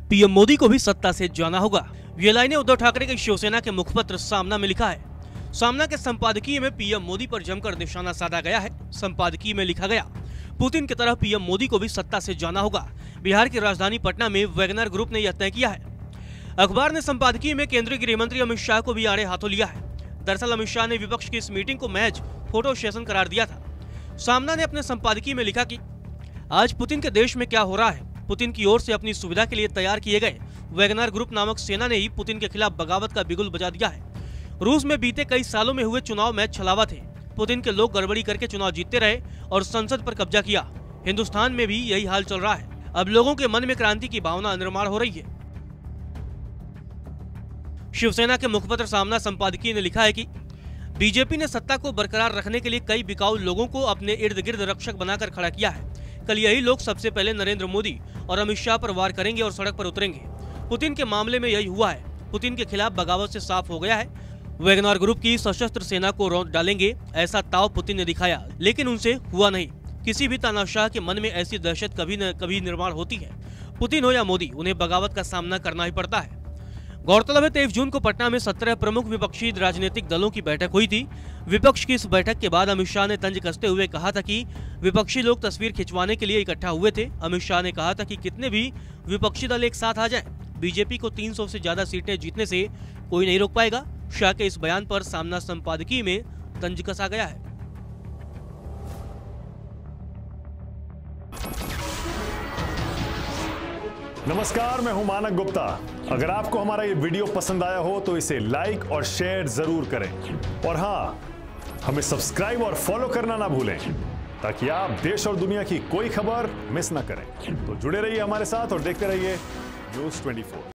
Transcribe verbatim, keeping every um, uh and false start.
PM Modi को भी सत्ता से जाना होगा। ये लाइनें उद्धव ठाकरे के शिवसेना के मुखपत्र सामना में लिखा है। सामना के संपादकीय में पीएम मोदी पर जमकर निशाना साधा गया है। संपादकीय में लिखा गया, पुतिन की तरह पीएम मोदी को भी सत्ता से जाना होगा। बिहार की राजधानी पटना में वैगनर ग्रुप ने यह तय किया है। अखबार ने संपादकीय में केंद्रीय गृह मंत्री अमित शाह को भी आड़े हाथों लिया है। दरअसल अमित शाह ने विपक्ष की इस मीटिंग को महज फोटो सेशन करार दिया था। सामना ने अपने संपादकीय में लिखा कि आज पुतिन के देश में क्या हो रहा है। पुतिन की ओर से अपनी सुविधा के लिए तैयार किए गए वैगनर ग्रुप नामक सेना ने ही पुतिन के खिलाफ बगावत का बिगुल बजा दिया है। रूस में बीते कई सालों में हुए चुनाव में छलावा थे। पुतिन के लोग गड़बड़ी करके चुनाव जीतते रहे और संसद पर कब्जा किया। हिंदुस्तान में भी यही हाल चल रहा है। अब लोगों के मन में क्रांति की भावना निर्माण हो रही है। शिवसेना के मुखपत्र सामना संपादकीय ने लिखा है कि बीजेपी ने सत्ता को बरकरार रखने के लिए कई बिकाऊ लोगों को अपने इर्द गिर्द रक्षक बनाकर खड़ा किया है। कल यही लोग सबसे पहले नरेंद्र मोदी और अमित शाह पर वार करेंगे और सड़क पर उतरेंगे। पुतिन के मामले में यही हुआ है। पुतिन के खिलाफ बगावत से साफ हो गया है। वैगनर ग्रुप की सशस्त्र सेना को रौंद डालेंगे, ऐसा ताव पुतिन ने दिखाया, लेकिन उनसे हुआ नहीं। किसी भी तानाशाह के मन में ऐसी दहशत कभी न कभी निर्माण होती है। पुतिन हो या मोदी, उन्हें बगावत का सामना करना ही पड़ता है। गौरतलब है, तेईस जून को पटना में सत्रह प्रमुख विपक्षी राजनीतिक दलों की बैठक हुई थी। विपक्ष की इस बैठक के बाद अमित शाह ने तंज कसते हुए कहा था कि विपक्षी लोग तस्वीर खिंचवाने के लिए इकट्ठा हुए थे। अमित शाह ने कहा था कि कितने भी विपक्षी दल एक साथ आ जाएं, बीजेपी को तीन सौ से ज्यादा सीटें जीतने से कोई नहीं रोक पाएगा। शाह के इस बयान पर सामना संपादकीय में तंज कसा गया है। नमस्कार, मैं हूं मानक गुप्ता। अगर आपको हमारा ये वीडियो पसंद आया हो तो इसे लाइक और शेयर जरूर करें, और हां, हमें सब्सक्राइब और फॉलो करना ना भूलें ताकि आप देश और दुनिया की कोई खबर मिस ना करें। तो जुड़े रहिए हमारे साथ और देखते रहिए न्यूज़ चौबीस।